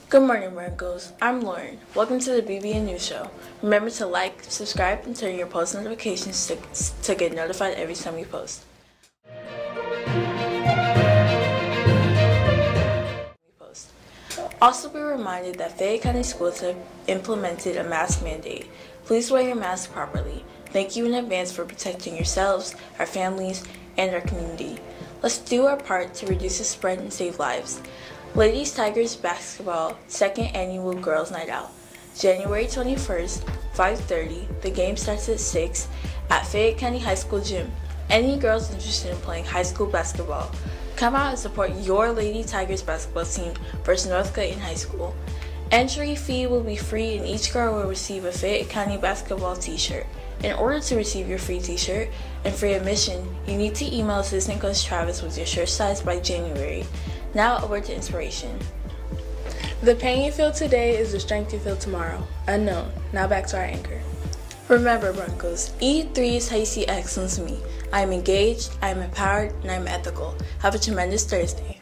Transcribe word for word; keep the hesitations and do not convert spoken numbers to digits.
Good morning, Broncos. I'm Lauren. Welcome to the B B N News Show. Remember to like, subscribe, and turn your post notifications to, to get notified every time we post. Also be reminded that Fayette County schools have implemented a mask mandate. Please wear your mask properly. Thank you in advance for protecting yourselves, our families, and our community. Let's do our part to reduce the spread and save lives. Ladies Tigers Basketball second Annual Girls Night Out. January twenty-first, five thirty. The game starts at six at Fayette County High School Gym. Any girls interested in playing high school basketball, come out and support your Lady Tigers basketball team versus North Clayton High School. Entry fee will be free and each girl will receive a Fayette County basketball t-shirt. In order to receive your free t-shirt and free admission, you need to email Assistant Coach Travis with your shirt size by January. Now a word to inspiration. The pain you feel today is the strength you feel tomorrow. Unknown. Now back to our anchor. Remember, Broncos, E three is how you see excellence in me. I am engaged, I am empowered, and I am ethical. Have a tremendous Thursday.